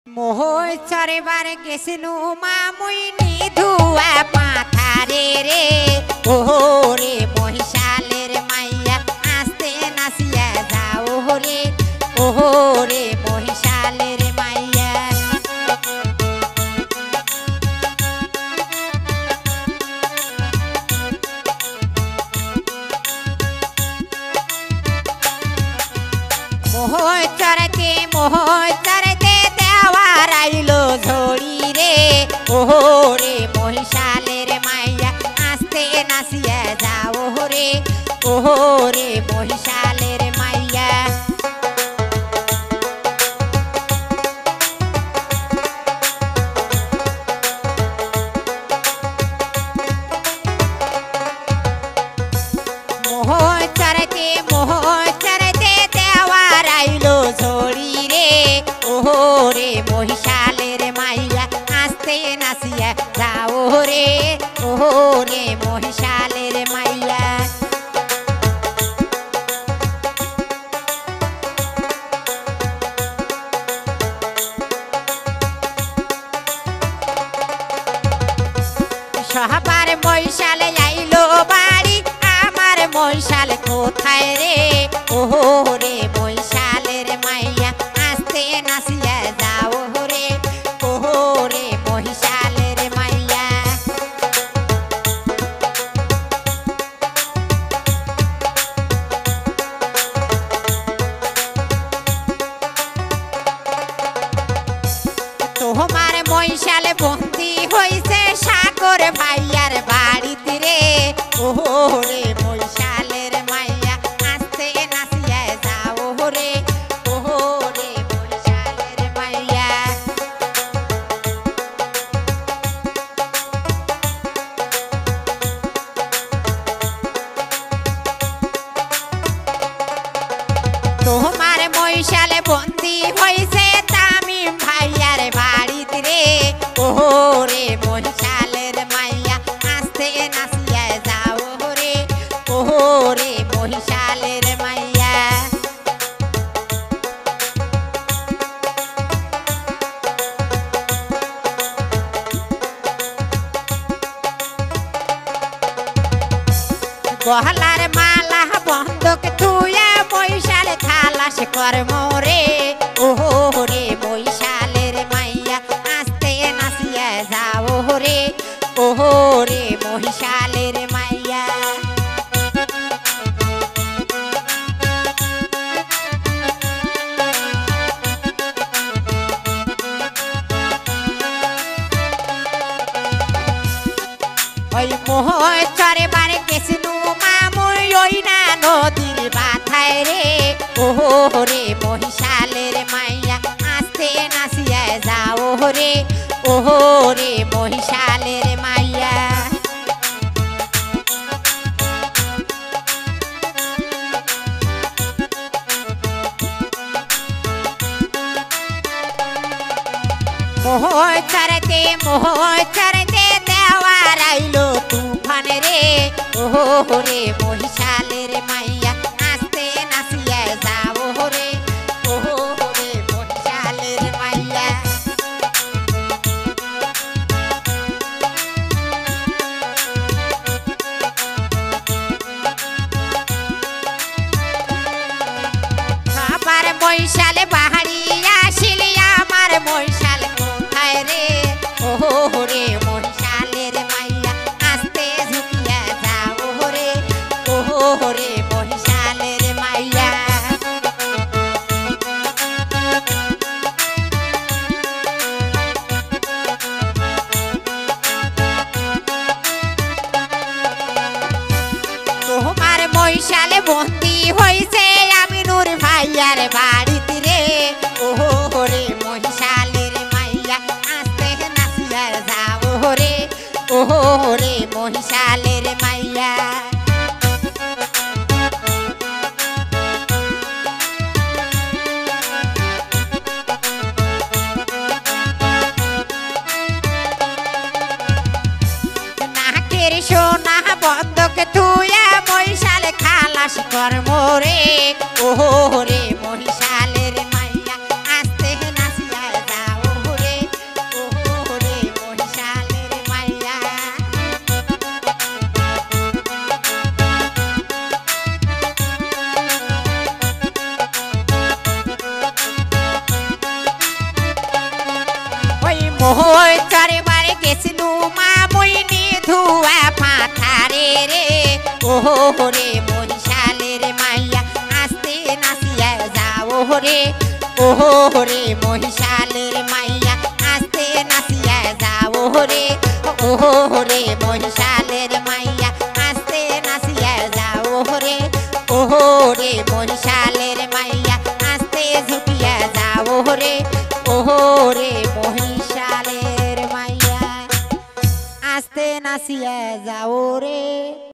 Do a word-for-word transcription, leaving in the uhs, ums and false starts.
मोहोय चरेबार गेसिनु मामुई निधुआ पाथारे रे ओहो रे महिषाले रे माइया आस्ते नासिया जाओ रे ओहो रे महिषाले रे माइया मोहोय चरते मोहोय चरते आइलो झोड़ी रे ओहो रे महिषाले रे माइया आस्ते नासिया जाओ रे ओहो रे महिषाले रे माइया मोहोय चरते मोहोय चरते देवार आइलो झोड़ी रे ओहो रे महिषाले रे माइया आस्ते नासिया जाओ रे ओहो रे महिषाले रे माइया सहाबार महिषाले आइलो बाड़ी आमार महिषाले कोथाय रे ओहो रे महिषाले रे माइया आस्ते नासिया जाओ रे ओहो रे महिषाले रे माइया तोहमार महिषाले बंदी हইছে सागर भाइयार बाड़ीते रे ओहो रे महिषाले रे माइया आस्ते नासिया जाओ रे ओहो रे महिषाले रे माइया तोहमार महिषाले बंदी हইছে तामिम भाइयार बाड़ीते रे ओहो रे महिषाले रे माइया आस्ते नासिया जाओ रे ओहो रे महिषाले रे माइया गहलार माला बंधक थुया महिषाले खालास कर्म रे ओहो रे महिषाले रे माइया आस्ते नासिया जाओ रे ओहो रे महिषाले रे माइया ओई मोहोय चरेबार गेसिनु मामुई ओइना नदीर बाथाय रे ओहो रे महिषाले रे माइया आस्ते नासिया जाओ रे ओहो रे महिषाले रे माइया मोहोय चरते मोहोय चरते देवार आइलो तूफान रे ओहो रे महिषाले रे माइया आस्ते नासिया जाओ रे ओहो रे महिषाले रे माइया आमार महिषाले बाहारी आसिली आमार महिषाले कोथाय रे ओहो रे महिषाले रे माइया आस्ते झुकिया जाओ रे ओहो रे महिषाले रे माइया तोहमार महिषाले बंदी हইছে আমিনুর ভাইয়ার বাড়ীতে রে ওহো রে महिषाले रे माइया आस्ते नासिया जाओ रे ओहो रे महिषाले रे माइया नाकेर सोना बंधक थुया महिषाले खालास कर्म रे ओहो रे महिषाले रे माइया आस्ते नासिया जाओ মোহর চরবার গেছিলু মা মইনি ধুয়া পাথারে রে ওহো রে মহিষালের মাইয়া আস্তে নাচিয়া যাও রে ওহো রে মহিষালের মাইয়া আস্তে নাচিয়া যাও রে ওহো রে মহিষালের মাইয়া আস্তে নাচিয়া যাও রে ওহো রে মহিষালের মাইয়া আস্তে ঝুঁকিয়া যাও রে ওহো রে মহিষালের মাইয়া আস্তে নাচিয়া যাও রে।